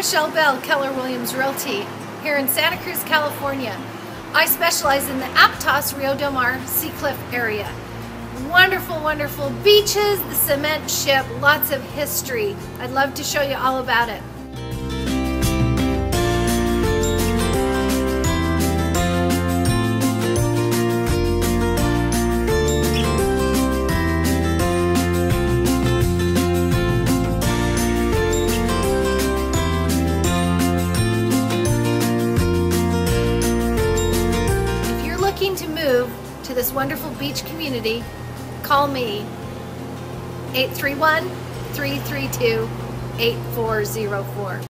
Michelle Bell, Keller Williams Realty, here in Santa Cruz, California. I specialize in the Aptos, Rio Del Mar, Sea Cliff area. Wonderful, wonderful beaches, the cement ship, lots of history. I'd love to show you all about it. To move to this wonderful beach community, call me 831-332-8404.